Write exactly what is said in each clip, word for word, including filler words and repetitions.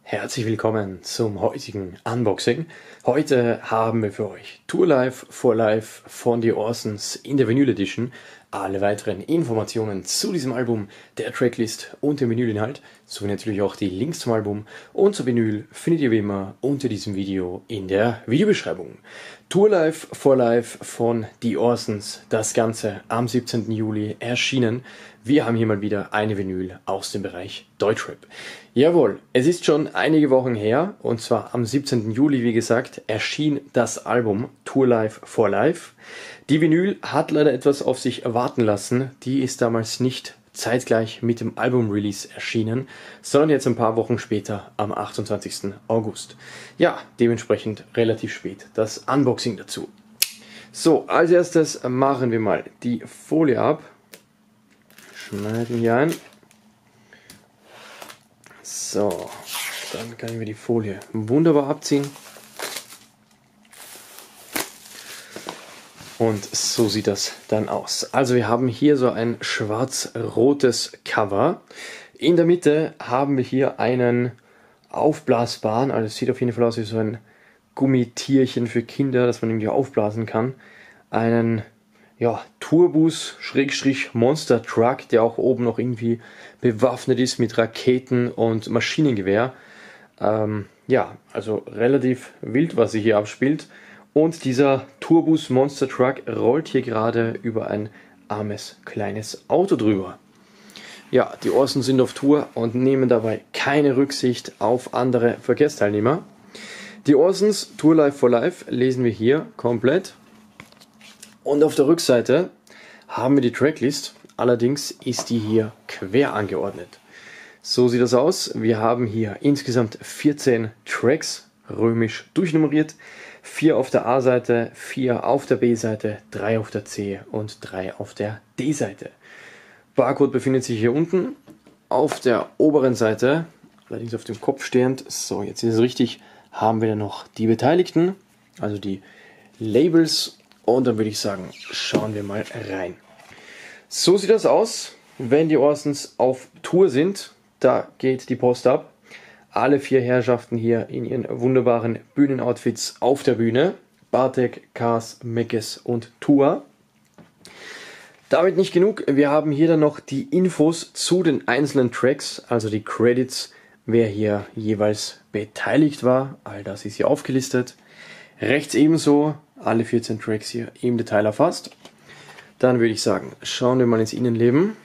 Herzlich willkommen zum heutigen Unboxing. Heute haben wir für euch Tour Life for Life von The Orsons in der Vinyl Edition. Alle weiteren Informationen zu diesem Album, der Tracklist und dem Vinylinhalt, sowie natürlich auch die Links zum Album und zur Vinyl findet ihr wie immer unter diesem Video in der Videobeschreibung. Tour Life for Life von The Orsons, das Ganze am siebzehnten Juli erschienen. Wir haben hier mal wieder eine Vinyl aus dem Bereich Deutschrap. Jawohl, es ist schon einige Wochen her, und zwar am siebzehnten Juli, wie gesagt, erschien das Album Tour Life for Life. Die Vinyl hat leider etwas auf sich warten lassen, die ist damals nicht zeitgleich mit dem Album-Release erschienen, sondern jetzt ein paar Wochen später am achtundzwanzigsten August. Ja, dementsprechend relativ spät das Unboxing dazu. So, als erstes machen wir mal die Folie ab. Schneiden hier ein. So, dann können wir die Folie wunderbar abziehen. Und so sieht das dann aus. Also wir haben hier so ein schwarz-rotes Cover. In der Mitte haben wir hier einen aufblasbaren, also es sieht auf jeden Fall aus wie so ein Gummitierchen für Kinder, das man irgendwie aufblasen kann. Einen ja, Tourbus-Monster Truck, der auch oben noch irgendwie bewaffnet ist mit Raketen und Maschinengewehr. Ähm, ja, also relativ wild, was sich hier abspielt. Und dieser Tourbus Monster Truck rollt hier gerade über ein armes kleines Auto drüber. Ja, die Orsons sind auf Tour und nehmen dabei keine Rücksicht auf andere Verkehrsteilnehmer. Die Orsons Tour Life for Life lesen wir hier komplett. Und auf der Rückseite haben wir die Tracklist, allerdings ist die hier quer angeordnet. So sieht das aus. Wir haben hier insgesamt vierzehn Tracks, römisch durchnummeriert. vier auf der A-Seite, vier auf der B-Seite, drei auf der C- und drei auf der D-Seite. Barcode befindet sich hier unten auf der oberen Seite, allerdings auf dem Kopf stehend. So, jetzt ist es richtig, haben wir dann noch die Beteiligten, also die Labels. Und dann würde ich sagen, schauen wir mal rein. So sieht das aus, wenn die Orsons auf Tour sind. Da geht die Post ab. Alle vier Herrschaften hier in ihren wunderbaren Bühnenoutfits auf der Bühne. Bartek, Kars, Meckes und Tua. Damit nicht genug, wir haben hier dann noch die Infos zu den einzelnen Tracks, also die Credits, wer hier jeweils beteiligt war. All das ist hier aufgelistet. Rechts ebenso, alle vierzehn Tracks hier im Detail erfasst. Dann würde ich sagen, schauen wir mal ins Innenleben.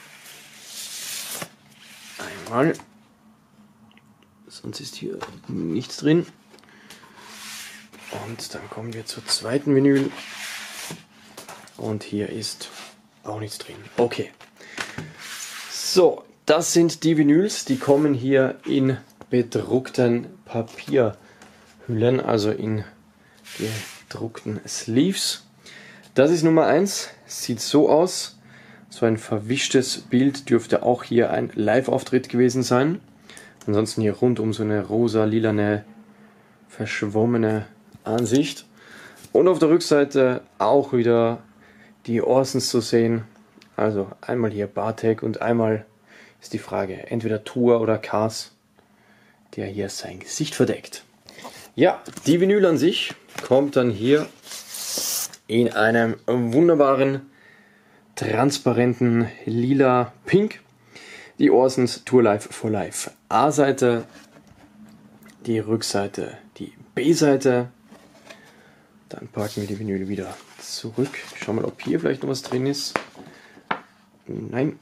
Einmal. Sonst ist hier nichts drin. Und dann kommen wir zur zweiten Vinyl. Und hier ist auch nichts drin. Okay. So, das sind die Vinyls. Die kommen hier in bedruckten Papierhüllen, also in gedruckten Sleeves. Das ist Nummer eins. Sieht so aus. So ein verwischtes Bild dürfte auch hier ein Live-Auftritt gewesen sein. Ansonsten hier rundum so eine rosa-lilane, verschwommene Ansicht. Und auf der Rückseite auch wieder die Orsons zu sehen. Also einmal hier Bartek und einmal ist die Frage, entweder Tua oder Kars, der hier sein Gesicht verdeckt. Ja, die Vinyl an sich kommt dann hier in einem wunderbaren, transparenten lila Pink. Die Orsons Tour Life for Life A-Seite, die Rückseite, die B-Seite. Dann packen wir die Vinyl wieder zurück. Ich schau mal, ob hier vielleicht noch was drin ist. Nein.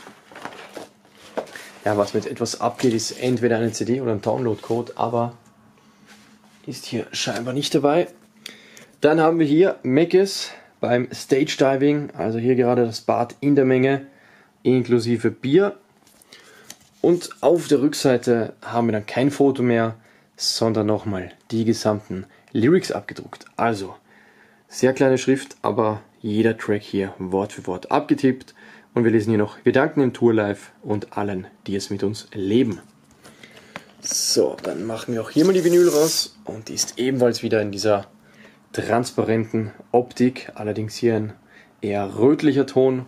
Ja, was mit etwas abgeht, ist entweder eine C D oder ein Download-Code, aber ist hier scheinbar nicht dabei. Dann haben wir hier Meckes beim Stage Diving, also hier gerade das Bad in der Menge, inklusive Bier. Und auf der Rückseite haben wir dann kein Foto mehr, sondern nochmal die gesamten Lyrics abgedruckt. Also sehr kleine Schrift, aber jeder Track hier Wort für Wort abgetippt. Und wir lesen hier noch: Wir danken dem Tour Life und allen, die es mit uns leben. So, dann machen wir auch hier mal die Vinyl raus. Und die ist ebenfalls wieder in dieser transparenten Optik. Allerdings hier ein eher rötlicher Ton.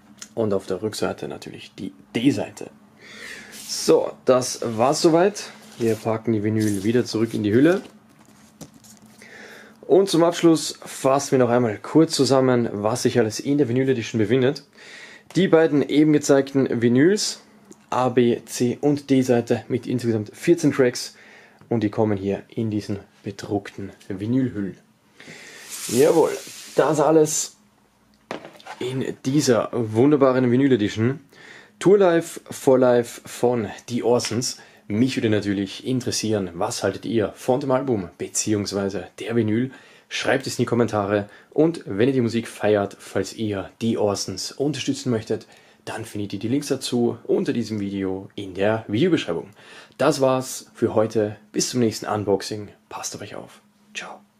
Und auf der Rückseite natürlich die D-Seite. So, das war's soweit. Wir packen die Vinyl wieder zurück in die Hülle. Und zum Abschluss fassen wir noch einmal kurz zusammen, was sich alles in der Vinyl Edition befindet. Die beiden eben gezeigten Vinyls, A, B, C und D-Seite mit insgesamt vierzehn Tracks, und die kommen hier in diesen bedruckten Vinylhüllen. Jawohl, das alles in dieser wunderbaren Vinyl Edition. Tour Life for Life von The Orsons. Mich würde natürlich interessieren, was haltet ihr von dem Album bzw. der Vinyl? Schreibt es in die Kommentare, und wenn ihr die Musik feiert, falls ihr The Orsons unterstützen möchtet, dann findet ihr die Links dazu unter diesem Video in der Videobeschreibung. Das war's für heute. Bis zum nächsten Unboxing. Passt auf euch auf. Ciao.